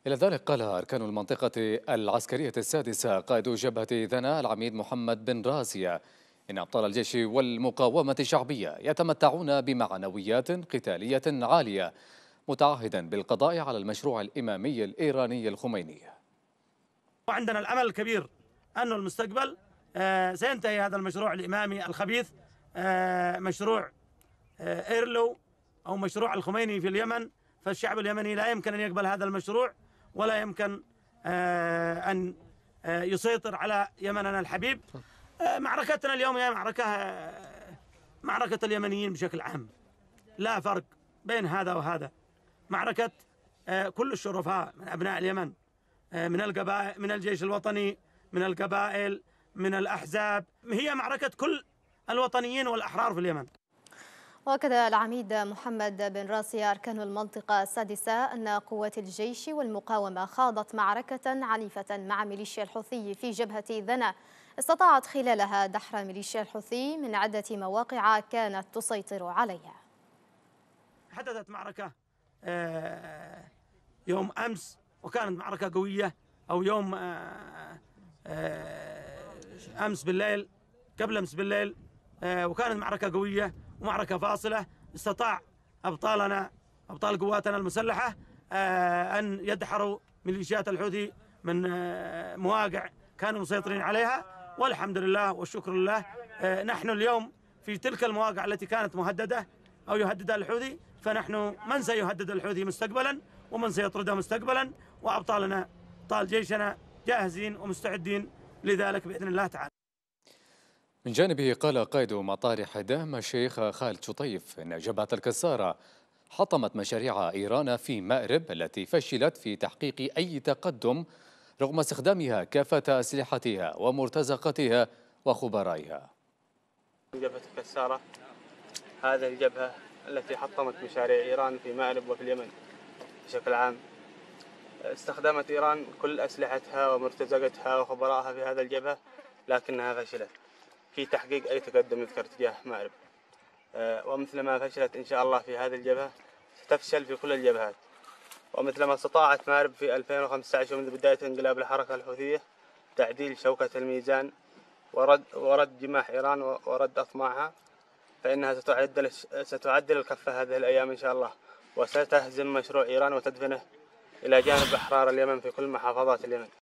إلى ذلك قال أركان المنطقة العسكرية السادسة قائد جبهة ذنا العميد محمد بن راسية إن أبطال الجيش والمقاومة الشعبية يتمتعون بمعنويات قتالية عالية، متعهدا بالقضاء على المشروع الإمامي الإيراني الخميني. وعندنا الأمل الكبير أن المستقبل سينتهي هذا المشروع الإمامي الخبيث، مشروع إيرلو أو مشروع الخميني في اليمن. فالشعب اليمني لا يمكن أن يقبل هذا المشروع، ولا يمكن أن يسيطر على يمننا الحبيب. معركتنا اليوم هي معركة اليمنيين بشكل عام، لا فرق بين هذا وهذا. معركة كل الشرفاء من أبناء اليمن، من القبائل، من الجيش الوطني، من القبائل، من الأحزاب. هي معركة كل الوطنيين والأحرار في اليمن. وأكد العميد محمد بن راسي أركان المنطقة السادسة أن قوات الجيش والمقاومة خاضت معركة عنيفة مع ميليشيا الحوثي في جبهة ذنا، استطاعت خلالها دحر ميليشيا الحوثي من عدة مواقع كانت تسيطر عليها. حدثت معركة يوم أمس، وكانت معركة قوية، أو يوم أمس بالليل، قبل أمس بالليل، وكانت معركة قوية ومعركة فاصلة. استطاع أبطالنا، أبطال قواتنا المسلحة، أن يدحروا ميليشيات الحوثي من مواقع كانوا مسيطرين عليها، والحمد لله والشكر لله. نحن اليوم في تلك المواقع التي كانت مهددة أو يهددها الحوثي، فنحن من سيهدد الحوثي مستقبلا ومن سيطرده مستقبلا، وأبطالنا أبطال جيشنا جاهزين ومستعدين لذلك بإذن الله تعالى. من جانبه قال قائد مطار حدام الشيخ خالد شطيف إن جبهة الكسارة حطمت مشاريع إيران في مأرب التي فشلت في تحقيق أي تقدم رغم استخدامها كافة أسلحتها ومرتزقتها وخبرائها. جبهة الكسارة هذه الجبهة التي حطمت مشاريع إيران في مأرب وفي اليمن بشكل عام. استخدمت إيران كل أسلحتها ومرتزقتها وخبرائها في هذا الجبهة، لكنها فشلت في تحقيق أي تقدم يذكر تجاه مأرب، ومثلما فشلت إن شاء الله في هذه الجبهة ستفشل في كل الجبهات. ومثلما استطاعت مأرب في 2015 ومنذ بداية انقلاب الحركة الحوثية تعديل شوكة الميزان ورد جماح إيران ورد أطماعها، فإنها ستعدل الكفة هذه الأيام إن شاء الله، وستهزم مشروع إيران وتدفنه إلى جانب أحرار اليمن في كل محافظات اليمن.